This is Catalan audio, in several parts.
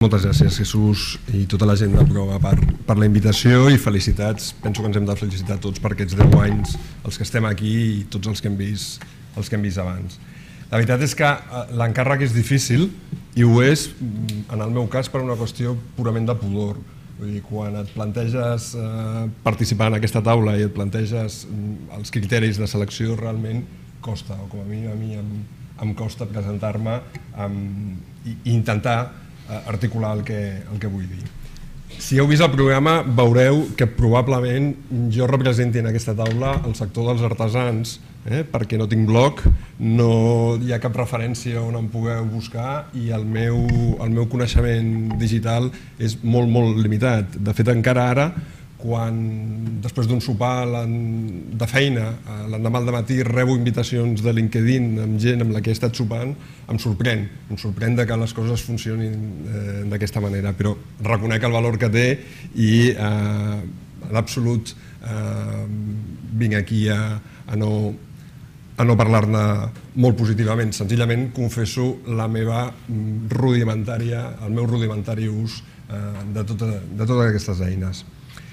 Moltes gràcies, Jesús, i tota la gent de Proa per la invitació i felicitats. Penso que ens hem de felicitar tots per aquests 10 anys, els que estem aquí i tots els que hem vist abans. La veritat és que l'encàrrec és difícil i ho és, en el meu cas, per una qüestió purament de pudor. Vull dir, quan et planteges participar en aquesta taula i et planteges els criteris de selecció, realment costa, o com a mi em costa presentar-me i intentar articular el que vull dir. Si heu vist el programa veureu que probablement jo representi en aquesta taula el sector dels artesans, perquè no tinc blog, no hi ha cap referència on em pugueu buscar i el meu coneixement digital és molt limitat. De fet, encara ara, quan després d'un sopar de feina, l'endemà al dematí rebo invitacions de LinkedIn amb gent amb la que he estat sopant, em sorprèn que les coses funcionin d'aquesta manera, però reconec el valor que té i en absolut vinc aquí a no parlar-ne molt positivament, senzillament confesso el meu rudimentari ús de totes aquestes eines.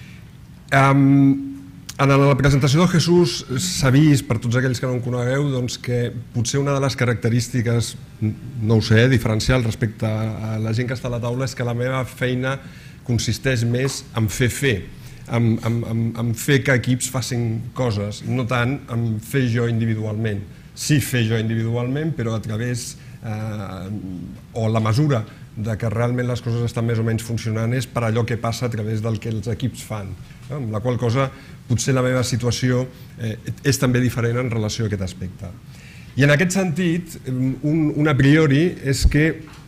En la presentació de Jesús s'ha vist, per tots aquells que no em conegueu, que potser una de les característiques, no ho sé, diferencial respecte a la gent que està a la taula és que la meva feina consisteix més en fer, en fer que equips facin coses, no tant en fer jo individualment. Sí, fer jo individualment, però a través o la mesura de que realment les coses estan més o menys funcionant és per allò que passa a través del que els equips fan, amb la qual cosa potser la meva situació és també diferent en relació a aquest aspecte. I en aquest sentit, un a priori és que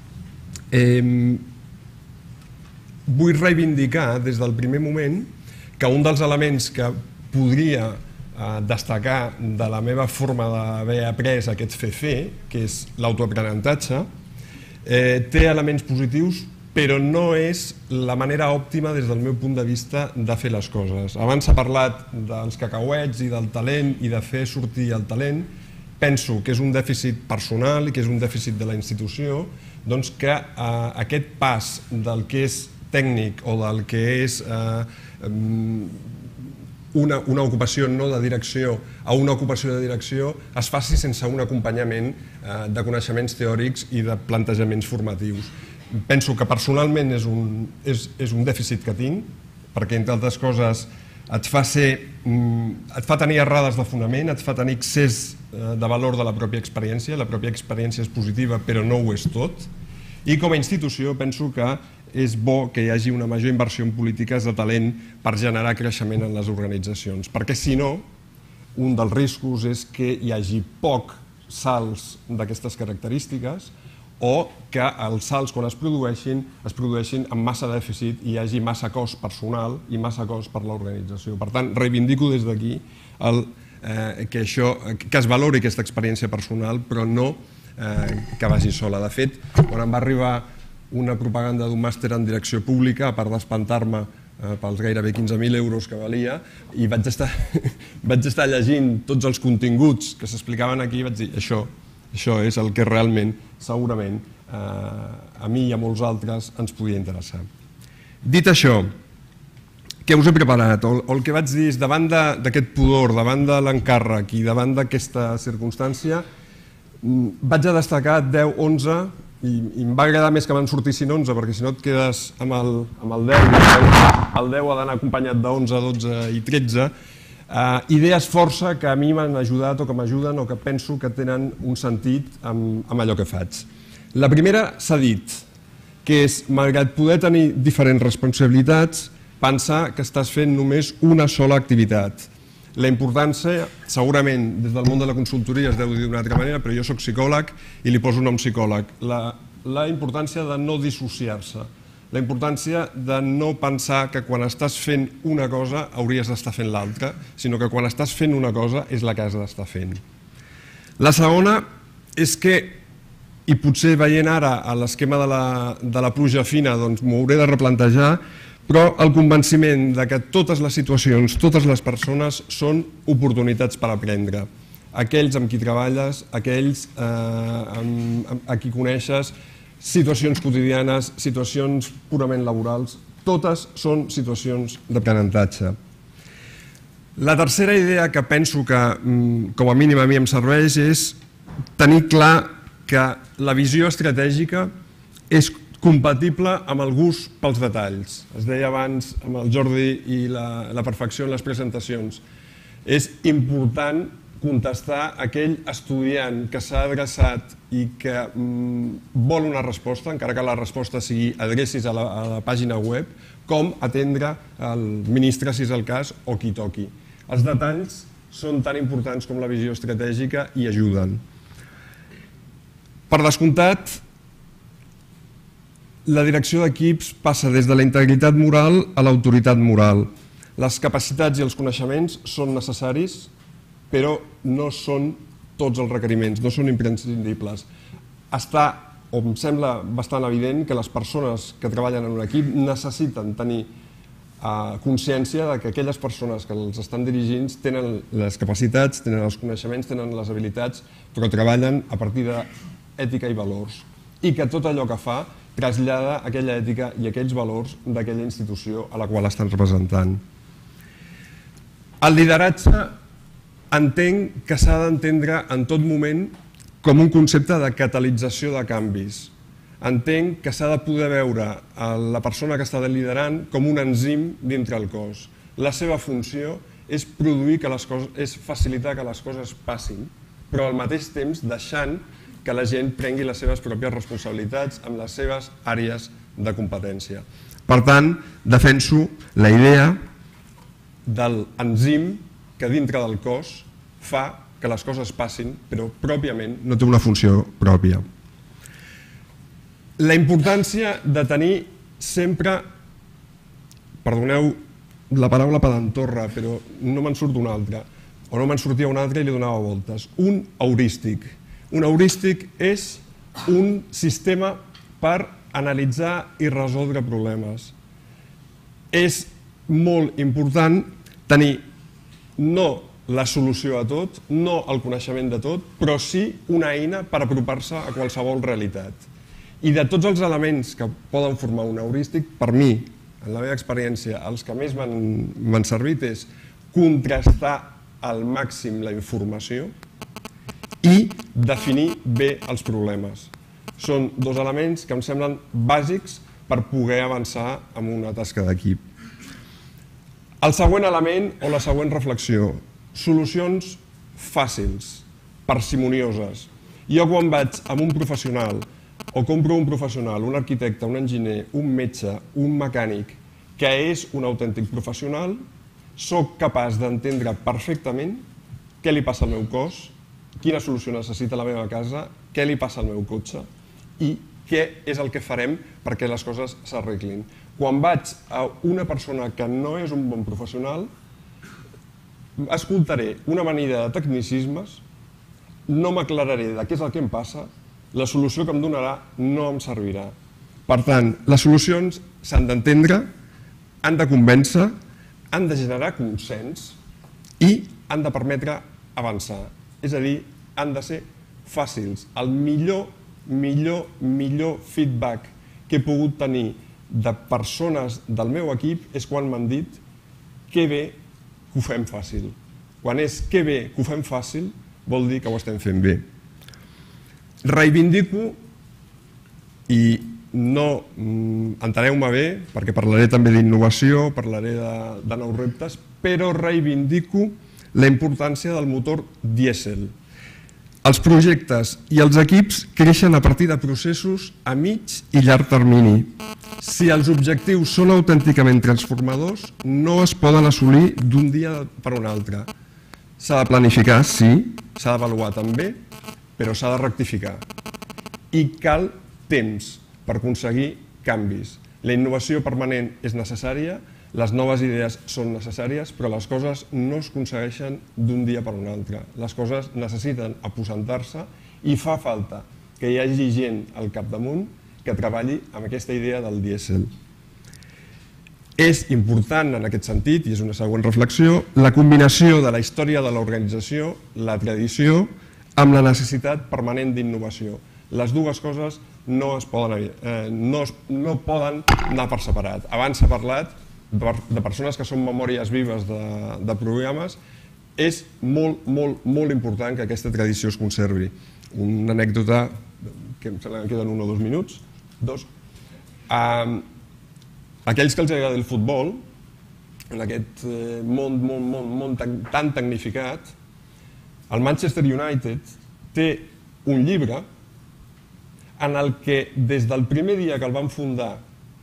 vull reivindicar des del primer moment que un dels elements que podria destacar de la meva forma d'haver après aquest fer, que és l'autoaprenentatge, té elements positius, però no és la manera òptima des del meu punt de vista de fer les coses. Abans s'ha parlat dels cacauets i del talent i de fer sortir el talent. Penso que és un dèficit personal i que és un dèficit de la institució, doncs que aquest pas del que és tècnic o del que és una ocupació no de direcció a una ocupació de direcció es faci sense un acompanyament de coneixements teòrics i de plantejaments formatius. Penso que personalment és un dèficit que tinc, perquè entre altres coses et fa tenir errades de fonament, et fa tenir excés de valor de la pròpia experiència és positiva però no ho és tot, i com a institució penso que és bo que hi hagi una major inversió en polítiques de talent per generar creixement en les organitzacions, perquè si no, un dels riscos és que hi hagi pocs salts d'aquestes característiques o que els salts, quan es produeixin amb massa dèficit i hi hagi massa cost personal i massa cost per l'organització. Per tant, reivindico des d'aquí que es valori aquesta experiència personal, però no que vagi sola. De fet, quan em va arribar una propaganda d'un màster en direcció pública, a part d'espantar-me pels gairebé 15.000 euros que valia, i vaig estar llegint tots els continguts que s'explicaven aquí i vaig dir, això és el que realment, segurament, a mi i a molts altres ens podia interessar. Dit això, què us he preparat? O el que vaig dir és, davant d'aquest pudor, davant de l'encàrrec i davant d'aquesta circumstància, vaig a destacar 10, 11, i em va agradar més que me'n sortissin 11, perquè si no et quedes amb el 10, el 10 ha d'anar acompanyat de 11, 12 i 13, idees força que a mi m'han ajudat o que m'ajuden o que penso que tenen un sentit amb allò que faig. La primera s'ha dit, que és, malgrat poder tenir diferents responsabilitats, pensar que estàs fent només una sola activitat. La importància, segurament des del món de la consultoria es deu dir d'una altra manera, però jo soc psicòleg i li poso nom psicòleg, la importància de no dissociar-se, la importància de no pensar que quan estàs fent una cosa hauries d'estar fent l'altra, sinó que quan estàs fent una cosa és la que has d'estar fent. La segona és que, i potser veient ara l'esquema de la pluja fina, doncs m'ho hauré de replantejar, però el convenciment de que totes les situacions, totes les persones són oportunitats per aprendre. Aquells amb qui treballes, aquells a qui coneixes, situacions quotidianes, situacions purament laborals, totes són situacions d'aprenentatge. La tercera idea que penso que, com a mínim a mi em serveix, és tenir clar que la visió estratègica és compatible amb el gust pels detalls. Es deia abans amb el Jordi i la perfecció en les presentacions. És important contestar a aquell estudiant que s'ha adreçat i que vol una resposta, encara que la resposta sigui adrecis a la pàgina web, com atendre el ministre, si és el cas, o qui toqui. Els detalls són tan importants com la visió estratègica i ajuden. Per descomptat, la direcció d'equips passa des de la integritat moral a l'autoritat moral. Les capacitats i els coneixements són necessaris, però no són tots els requeriments, no són imprescindibles. Em sembla bastant evident que les persones que treballen en un equip necessiten tenir consciència que aquelles persones que els estan dirigint tenen les capacitats, tenen els coneixements, tenen les habilitats, però treballen a partir d'ètica i valors. I que tot allò que fa trasllada aquella ètica i aquells valors d'aquella institució a la qual estan representant. El lideratge entenc que s'ha d'entendre en tot moment com un concepte de catalització de canvis. Entenc que s'ha de poder veure la persona que està liderant com un enzim dintre el cos. La seva funció és és facilitar que les coses passin, però al mateix temps deixant que la gent prengui les seves pròpies responsabilitats amb les seves àrees de competència. Per tant, defenso la idea de l'enzim que dintre del cos fa que les coses passin, però pròpiament no té una funció pròpia. La importància de tenir sempre, perdoneu la paraula pedantorra, però no me'n surt una altra, o no me'n sortia una altra i li donava voltes, un heurístic. Un heurístic és un sistema per analitzar i resoldre problemes. És molt important tenir no la solució a tot, no el coneixement de tot, però sí una eina per apropar-se a qualsevol realitat. I de tots els elements que poden formar un heurístic, per mi, en la meva experiència, els que més m'han servit és contrastar al màxim la informació i definir bé els problemes. Són dos elements que em semblen bàsics per poder avançar en una tasca d'equip. El següent element o la següent reflexió, solucions fàcils, parsimonioses. Jo quan vaig amb un professional o compro un professional, un arquitecte, un enginyer, un metge, un mecànic, que és un autèntic professional, soc capaç d'entendre perfectament què li passa al meu cos, quina solució necessita la meva casa, què li passa al meu cotxe i què és el que farem perquè les coses s'arreglin. Quan vaig a una persona que no és un bon professional, escoltaré una amanida de tecnicismes, no m'aclararé de què és el que em passa, la solució que em donarà no em servirà. Per tant, les solucions s'han d'entendre, han de convèncer, han de generar consens i han de permetre avançar. És a dir, han de ser fàcils. El millor feedback que he pogut tenir de persones del meu equip és quan m'han dit que bé que ho fem fàcil. Quan és que bé que ho fem fàcil, vol dir que ho estem fent bé. Reivindico, i no enteneu-me bé, perquè parlaré també d'innovació, parlaré de nous reptes, però reivindico la importància del motor dièsel. Els projectes i els equips creixen a partir de processos a mig i llarg termini. Si els objectius són autènticament transformadors, no es poden assolir d'un dia per un altre. S'ha de planificar, sí, s'ha d'avaluar també, però s'ha de rectificar. I cal temps per aconseguir canvis. La innovació permanent és necessària, les noves idees són necessàries, però les coses no es aconsegueixen d'un dia per un altre. Les coses necessiten aposentar-se i fa falta que hi hagi gent al capdamunt que treballi amb aquesta idea del dièsel. És important en aquest sentit, i és una següent reflexió, la combinació de la història de l'organització, la tradició, amb la necessitat permanent d'innovació. Les dues coses no poden anar per separat. Abans s'ha parlat de persones que són memòries vives de programes. És molt, molt, molt important que aquesta tradició es conservi. Una anècdota, que em sembla que queden 1 o 2 minuts. Aquells que els agrada el futbol, en aquest món tan tecnificat, el Manchester United té un llibre en el que des del primer dia que el van fundar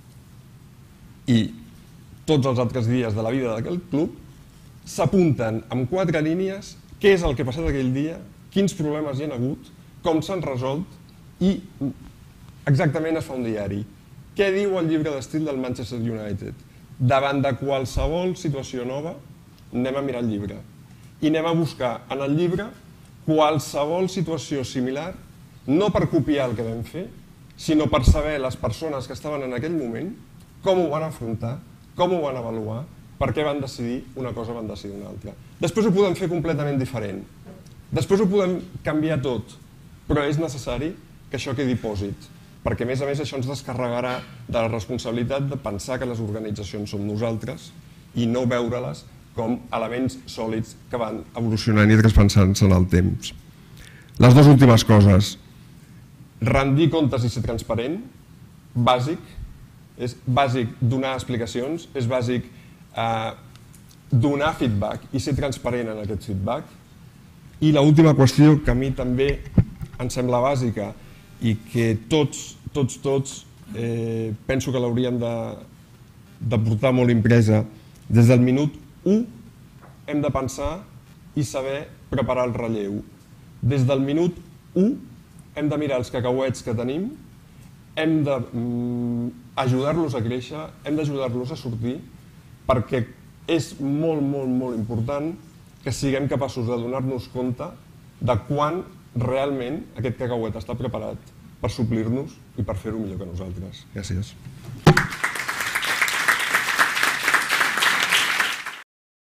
i tots els altres dies de la vida d'aquell club s'apunten amb 4 línies què és el que ha passat aquell dia, quins problemes hi ha hagut, com s'han resolt i exactament es fa un diari. Què diu el llibre d'estil del Manchester United? Davant de qualsevol situació nova anem a mirar el llibre i anem a buscar en el llibre qualsevol situació similar, no per copiar el que vam fer, sinó per saber les persones que estaven en aquell moment com ho van afrontar, com ho van avaluar, per què van decidir una cosa o van decidir una altra. Després ho podem fer completament diferent. Després ho podem canviar tot, però és necessari que això quedi pòsit, perquè a més això ens descarregarà de la responsabilitat de pensar que les organitzacions som nosaltres i no veure-les com elements sòlids que van evolucionant i traspassant-se en el temps. Les 2 últimes coses. Rendir comptes i ser transparent, bàsic. És bàsic donar explicacions, és bàsic donar feedback i ser transparent en aquest feedback. I l'última qüestió, que a mi també em sembla bàsica i que tots penso que l'hauríem de portar molt impresa, des del minut 1 hem de pensar i saber preparar el relleu. Des del minut 1 hem de mirar els cacauets que tenim, hem d'ajudar-los a créixer, hem d'ajudar-los a sortir, perquè és molt, molt, molt important que siguem capaços de donar-nos compte de quan realment aquest cacauet està preparat per suplir-nos i per fer-ho millor que nosaltres. Gràcies.